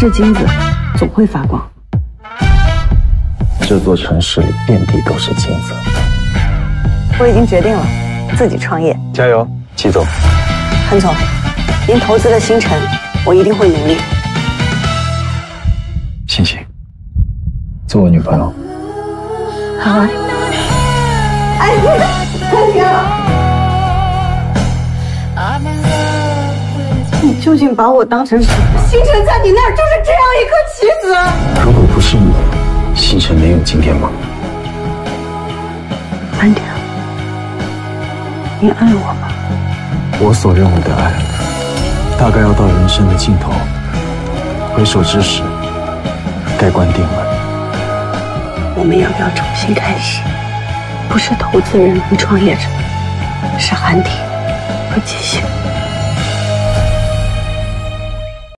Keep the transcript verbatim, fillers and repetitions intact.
是金子，总会发光。 这座城市里遍地都是金子。 我已经决定了，自己创业。 加油，季总。 韩总，您投资了星辰，我一定会努力。 欣欣，做我女朋友。 好啊。哎，韩婷，你究竟把我当成什么？星辰在你那儿就是这样一颗棋子。 如果不是你，星辰能有今天吗？ 韩婷，你爱我吗？ 我所认为的爱，大概要到人生的尽头，回首之时，盖棺定论。 我们要不要重新开始？不是投资人和创业者，是韩婷和吉星。